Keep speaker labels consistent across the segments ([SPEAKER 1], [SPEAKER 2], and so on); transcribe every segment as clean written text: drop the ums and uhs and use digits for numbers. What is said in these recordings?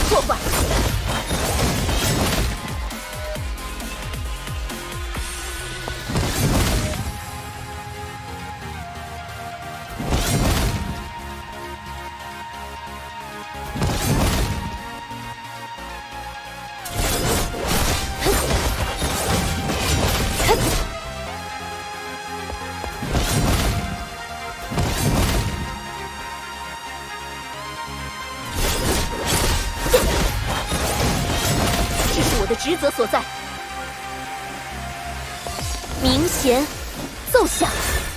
[SPEAKER 1] 破坏。我的职责所在，鸣弦奏响，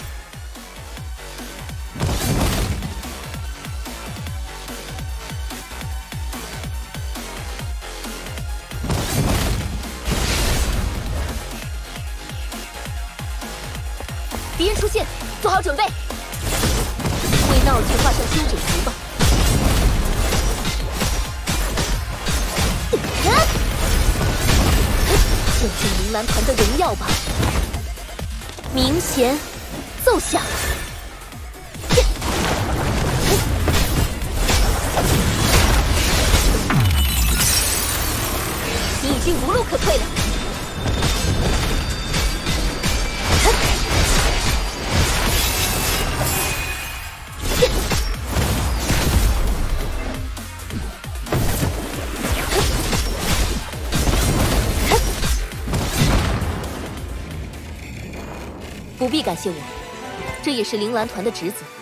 [SPEAKER 1] 敌人出现，做好准备，为闹剧画上休止符吧。见证铃兰团的荣耀吧！鸣弦奏响，你已经无路可退了。不必感谢我，这也是铃兰团的职责。